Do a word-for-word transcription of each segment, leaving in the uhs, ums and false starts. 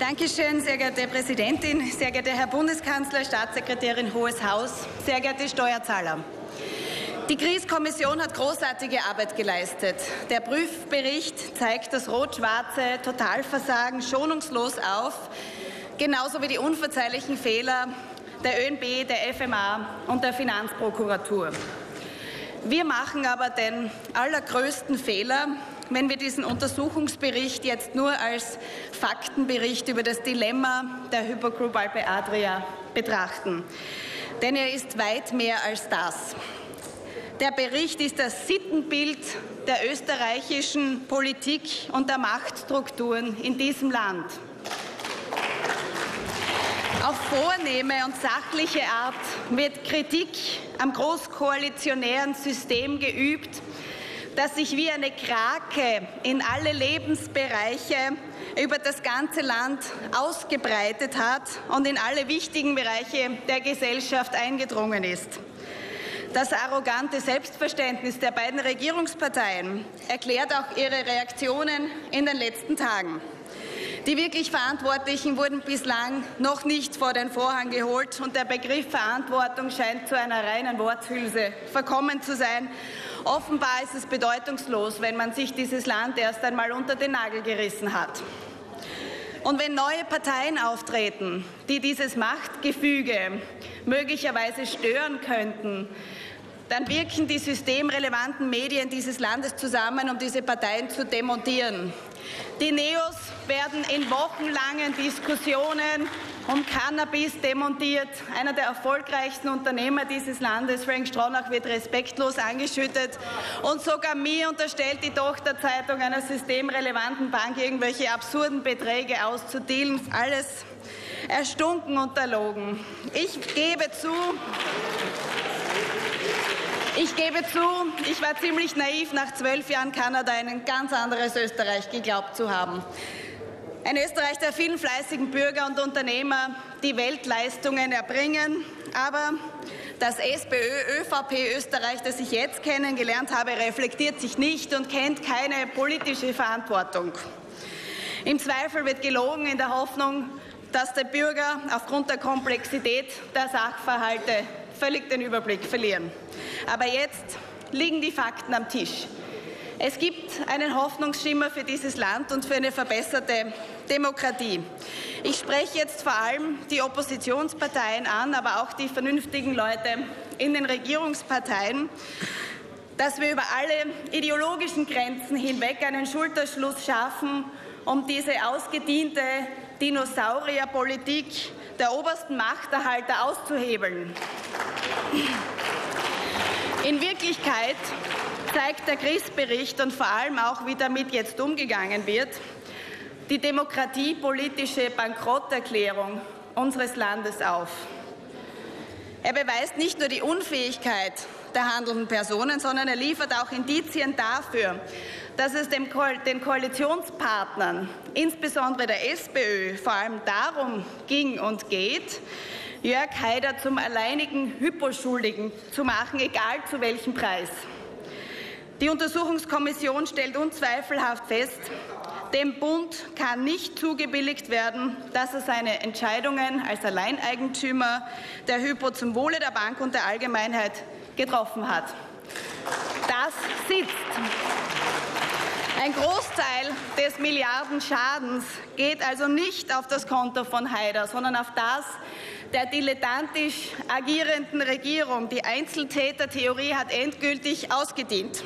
Dankeschön, sehr geehrte Präsidentin, sehr geehrter Herr Bundeskanzler, Staatssekretärin, Hohes Haus, sehr geehrte Steuerzahler. Die Kriegkommission hat großartige Arbeit geleistet. Der Prüfbericht zeigt das rot-schwarze Totalversagen schonungslos auf, genauso wie die unverzeihlichen Fehler der Ö N B, der F M A und der Finanzprokuratur. Wir machen aber den allergrößten Fehler, wenn wir diesen Untersuchungsbericht jetzt nur als Faktenbericht über das Dilemma der Hypo Group Alpe Adria betrachten. Denn er ist weit mehr als das. Der Bericht ist das Sittenbild der österreichischen Politik und der Machtstrukturen in diesem Land. Auf vornehme und sachliche Art wird Kritik am großkoalitionären System geübt, das sich wie eine Krake in alle Lebensbereiche über das ganze Land ausgebreitet hat und in alle wichtigen Bereiche der Gesellschaft eingedrungen ist. Das arrogante Selbstverständnis der beiden Regierungsparteien erklärt auch ihre Reaktionen in den letzten Tagen. Die wirklich Verantwortlichen wurden bislang noch nicht vor den Vorhang geholt und der Begriff Verantwortung scheint zu einer reinen Worthülse verkommen zu sein. Offenbar ist es bedeutungslos, wenn man sich dieses Land erst einmal unter den Nagel gerissen hat. Und wenn neue Parteien auftreten, die dieses Machtgefüge möglicherweise stören könnten, dann wirken die systemrelevanten Medien dieses Landes zusammen, um diese Parteien zu demontieren. Die Neos werden in wochenlangen Diskussionen um Cannabis demontiert. Einer der erfolgreichsten Unternehmer dieses Landes, Frank Stronach, wird respektlos angeschüttet. Und sogar mir unterstellt die Tochterzeitung einer systemrelevanten Bank, irgendwelche absurden Beträge auszudealen. Alles erstunken und erlogen. Ich gebe zu, Ich gebe zu, ich war ziemlich naiv, nach zwölf Jahren Kanada ein ganz anderes Österreich geglaubt zu haben. Ein Österreich der vielen fleißigen Bürger und Unternehmer, die Weltleistungen erbringen. Aber das SPÖ-ÖVP-Österreich, das ich jetzt kennengelernt habe, reflektiert sich nicht und kennt keine politische Verantwortung. Im Zweifel wird gelogen in der Hoffnung, dass der Bürger aufgrund der Komplexität der Sachverhalte völlig den Überblick verlieren. Aber jetzt liegen die Fakten am Tisch. Es gibt einen Hoffnungsschimmer für dieses Land und für eine verbesserte Demokratie. Ich spreche jetzt vor allem die Oppositionsparteien an, aber auch die vernünftigen Leute in den Regierungsparteien, dass wir über alle ideologischen Grenzen hinweg einen Schulterschluss schaffen, um diese ausgediente Dinosaurierpolitik der obersten Machterhalter auszuhebeln. In Wirklichkeit zeigt der Kriegbericht und vor allem auch, wie damit jetzt umgegangen wird, die demokratiepolitische Bankrotterklärung unseres Landes auf. Er beweist nicht nur die Unfähigkeit der handelnden Personen, sondern er liefert auch Indizien dafür, dass es dem Ko- den Koalitionspartnern, insbesondere der SPÖ, vor allem darum ging und geht, Jörg Haider zum alleinigen Hyposchuldigen zu machen, egal zu welchem Preis. Die Untersuchungskommission stellt unzweifelhaft fest, dem Bund kann nicht zugebilligt werden, dass er seine Entscheidungen als Alleineigentümer der Hypo zum Wohle der Bank und der Allgemeinheit getroffen hat. Das sitzt. Ein Großteil des Milliardenschadens geht also nicht auf das Konto von Haider, sondern auf das der dilettantisch agierenden Regierung. Die Einzeltätertheorie hat endgültig ausgedient.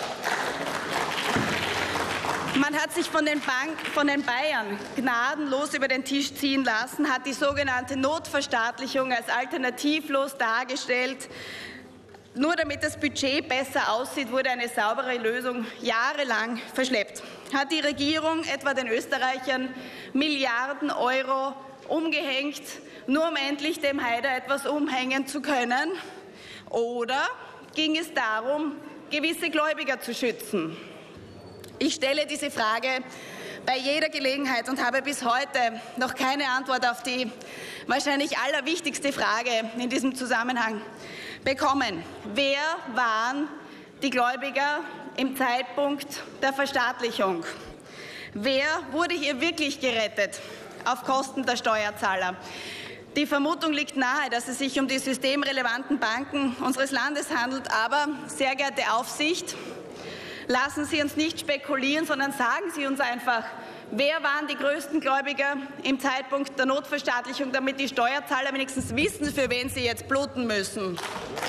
Man hat sich von den, Bank, von den Bayern gnadenlos über den Tisch ziehen lassen, hat die sogenannte Notverstaatlichung als alternativlos dargestellt. Nur damit das Budget besser aussieht, wurde eine saubere Lösung jahrelang verschleppt. Hat die Regierung etwa den Österreichern Milliarden Euro umgehängt, nur um endlich dem Haider etwas umhängen zu können? Oder ging es darum, gewisse Gläubiger zu schützen? Ich stelle diese Frage bei jeder Gelegenheit und habe bis heute noch keine Antwort auf die wahrscheinlich allerwichtigste Frage in diesem Zusammenhang bekommen. Wer waren die Gläubiger im Zeitpunkt der Verstaatlichung? Wer wurde hier wirklich gerettet auf Kosten der Steuerzahler. Die Vermutung liegt nahe, dass es sich um die systemrelevanten Banken unseres Landes handelt. Aber, sehr geehrte Aufsicht, lassen Sie uns nicht spekulieren, sondern sagen Sie uns einfach, wer waren die größten Gläubiger im Zeitpunkt der Notverstaatlichung, damit die Steuerzahler wenigstens wissen, für wen sie jetzt bluten müssen.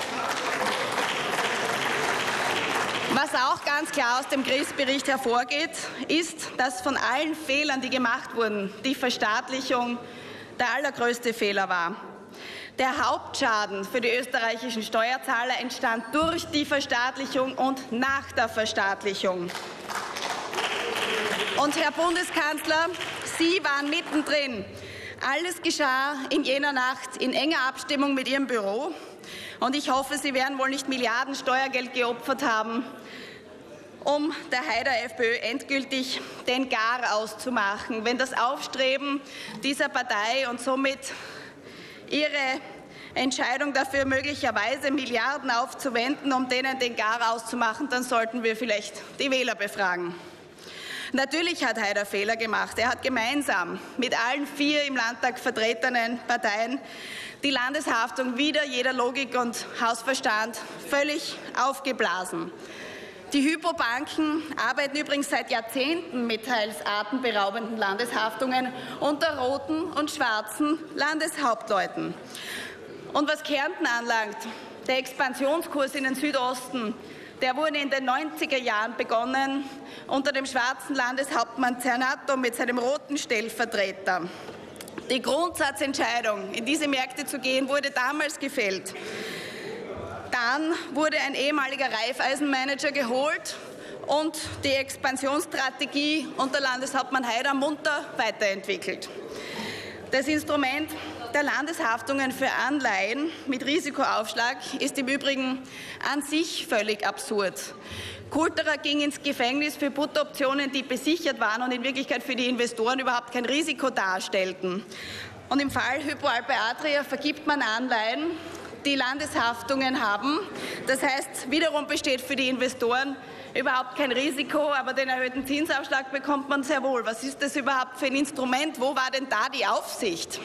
Was auch ganz klar aus dem Gries-Bericht hervorgeht, ist, dass von allen Fehlern, die gemacht wurden, die Verstaatlichung der allergrößte Fehler war. Der Hauptschaden für die österreichischen Steuerzahler entstand durch die Verstaatlichung und nach der Verstaatlichung. Und Herr Bundeskanzler, Sie waren mittendrin. Alles geschah in jener Nacht in enger Abstimmung mit Ihrem Büro. Und ich hoffe, Sie werden wohl nicht Milliarden Steuergeld geopfert haben, um der Haider-FPÖ endgültig den Gar auszumachen, wenn das Aufstreben dieser Partei und somit ihre Entscheidung dafür, möglicherweise Milliarden aufzuwenden, um denen den Gar auszumachen, dann sollten wir vielleicht die Wähler befragen. Natürlich hat Haider Fehler gemacht. Er hat gemeinsam mit allen vier im Landtag vertretenen Parteien die Landeshaftung wider jeder Logik und Hausverstand völlig aufgeblasen. Die Hypobanken arbeiten übrigens seit Jahrzehnten mit teils atemberaubenden Landeshaftungen unter roten und schwarzen Landeshauptleuten. Und was Kärnten anlangt, der Expansionskurs in den Südosten, der wurde in den neunziger Jahren begonnen unter dem schwarzen Landeshauptmann Zernato mit seinem roten Stellvertreter. Die Grundsatzentscheidung, in diese Märkte zu gehen, wurde damals gefällt. Dann wurde ein ehemaliger Raiffeisenmanager geholt und die Expansionsstrategie unter Landeshauptmann Haider munter weiterentwickelt. Das Instrument der Landeshaftungen für Anleihen mit Risikoaufschlag ist im Übrigen an sich völlig absurd. Coulterer ging ins Gefängnis für Put-Optionen, die besichert waren und in Wirklichkeit für die Investoren überhaupt kein Risiko darstellten. Und im Fall Hypo Alpe Adria vergibt man Anleihen, die Landeshaftungen haben. Das heißt, wiederum besteht für die Investoren überhaupt kein Risiko, aber den erhöhten Zinsaufschlag bekommt man sehr wohl. Was ist das überhaupt für ein Instrument? Wo war denn da die Aufsicht?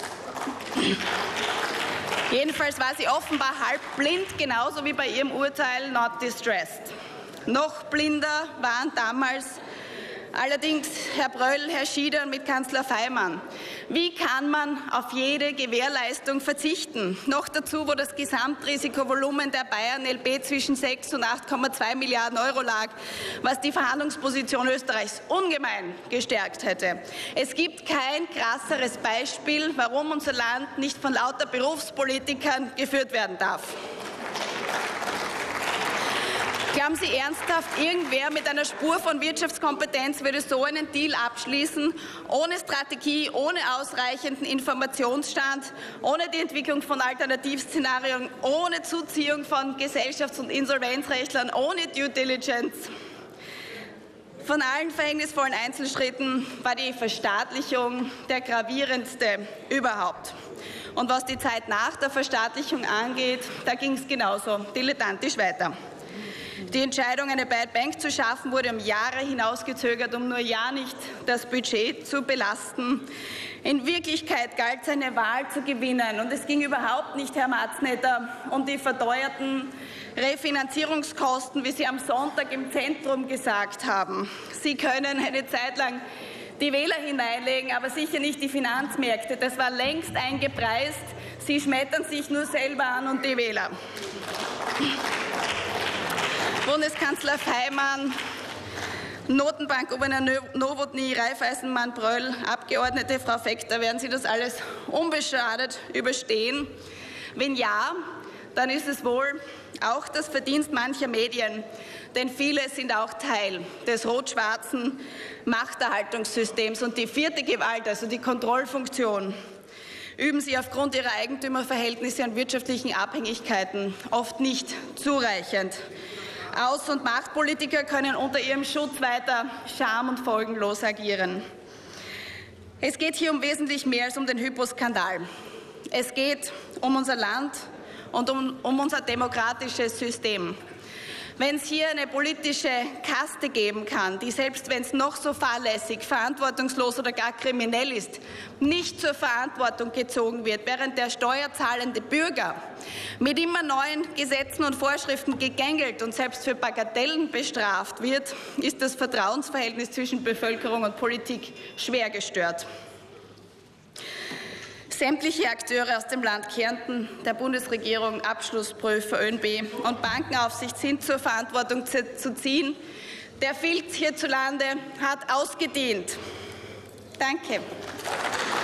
Jedenfalls war sie offenbar halb blind, genauso wie bei ihrem Urteil not distressed. Noch blinder waren damals allerdings Herr Bröll, Herr Schieder und mit Kanzler Faymann. Wie kann man auf jede Gewährleistung verzichten? Noch dazu, wo das Gesamtrisikovolumen der Bayern L B zwischen sechs und acht Komma zwei Milliarden Euro lag, was die Verhandlungsposition Österreichs ungemein gestärkt hätte. Es gibt kein krasseres Beispiel, warum unser Land nicht von lauter Berufspolitikern geführt werden darf. Glauben Sie ernsthaft, irgendwer mit einer Spur von Wirtschaftskompetenz würde so einen Deal abschließen, ohne Strategie, ohne ausreichenden Informationsstand, ohne die Entwicklung von Alternativszenarien, ohne Zuziehung von Gesellschafts- und Insolvenzrechtlern, ohne Due Diligence? Von allen verhängnisvollen Einzelschritten war die Verstaatlichung der gravierendste überhaupt. Und was die Zeit nach der Verstaatlichung angeht, da ging es genauso dilettantisch weiter. Die Entscheidung, eine Bad Bank zu schaffen, wurde um Jahre hinausgezögert, um nur ja nicht das Budget zu belasten. In Wirklichkeit galt es, eine Wahl zu gewinnen. Und es ging überhaupt nicht, Herr Matznetter, um die verteuerten Refinanzierungskosten, wie Sie am Sonntag im Zentrum gesagt haben. Sie können eine Zeit lang die Wähler hineinlegen, aber sicher nicht die Finanzmärkte. Das war längst eingepreist. Sie schmettern sich nur selber an und die Wähler. Bundeskanzler Faymann, Notenbankgouverneur Nowotny, Raiffeisenmann, Bröll, Abgeordnete Frau Fekter, werden Sie das alles unbeschadet überstehen? Wenn ja, dann ist es wohl auch das Verdienst mancher Medien, denn viele sind auch Teil des rot-schwarzen Machterhaltungssystems. Und die vierte Gewalt, also die Kontrollfunktion, üben sie aufgrund ihrer Eigentümerverhältnisse und wirtschaftlichen Abhängigkeiten oft nicht zureichend aus, und Machtpolitiker können unter ihrem Schutz weiter scham- und folgenlos agieren. Es geht hier um wesentlich mehr als um den Hypo-Skandal. Es geht um unser Land und um, um unser demokratisches System. wenn es hier eine politische Kaste geben kann, die selbst wenn es noch so fahrlässig, verantwortungslos oder gar kriminell ist, nicht zur Verantwortung gezogen wird, während der steuerzahlende Bürger mit immer neuen Gesetzen und Vorschriften gegängelt und selbst für Bagatellen bestraft wird, ist das Vertrauensverhältnis zwischen Bevölkerung und Politik schwer gestört. Sämtliche Akteure aus dem Land Kärnten, der Bundesregierung, Abschlussprüfer, ÖNB und Bankenaufsicht sind zur Verantwortung zu ziehen. Der Filz hierzulande hat ausgedient. Danke.